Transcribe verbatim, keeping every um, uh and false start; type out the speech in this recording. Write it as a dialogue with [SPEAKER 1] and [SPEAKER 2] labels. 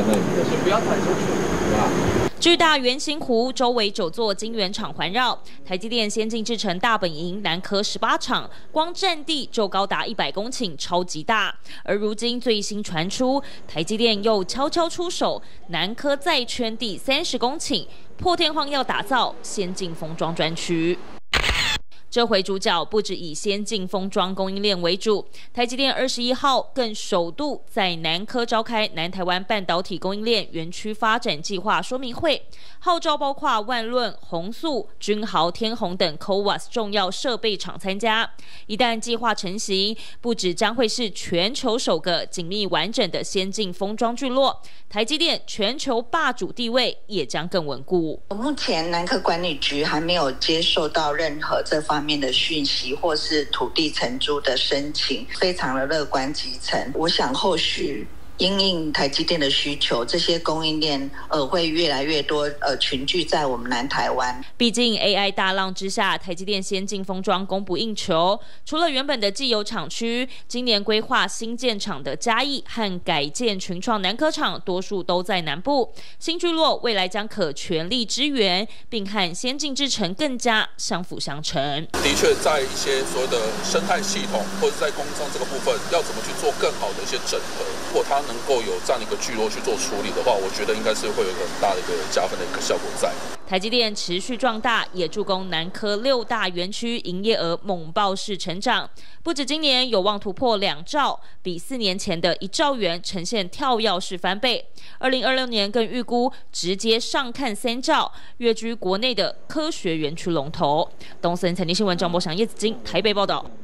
[SPEAKER 1] 那里。先不要踩出去，啊。
[SPEAKER 2] 巨大圆形湖周围九座晶圆厂环绕，台积电先进制程大本营南科十八厂，光占地就高达一百公顷，超级大。而如今最新传出，台积电又悄悄出手，南科再圈地三十公顷，破天荒要打造先进封装专区。 这回主角不止以先进封装供应链为主，台积电二十一号更首度在南科召开南台湾半导体供应链园区发展计划说明会，号召包括万润、宏塑、君豪、天弘等 C O V A S 重要设备厂参加。一旦计划成型，不止将会是全球首个紧密完整的先进封装聚落，台积电全球霸主地位也将更稳固。
[SPEAKER 3] 目前南科管理局还没有接受到任何这方面 面的讯息或是土地承租的申请，非常的乐观其成。我想后续因应台积电的需求，这些供应链呃会越来越多呃群聚在我们南台湾。
[SPEAKER 2] 毕竟 A I 大浪之下，台积电先进封装供不应求。除了原本的既有厂区，今年规划新建厂的嘉义和改建群创南科厂，多数都在南部。新聚落未来将可全力支援，并和先进制程更加相辅相成。
[SPEAKER 4] 的确，在一些所谓的生态系统或者在工商这个部分，要怎么去做更好的一些整合，如果它 能够有这样的一个聚落去做处理的话，我觉得应该是会有一个很大的一个加分的一个效果在。
[SPEAKER 2] 台积电持续壮大，也助攻南科六大园区营业额猛爆式成长。不止今年有望突破两兆，比四年前的一兆元呈现跳跃式翻倍。二零二六年更预估直接上看三兆，跃居国内的科学园区龙头。东森财经新闻张博祥、叶子金台北报道。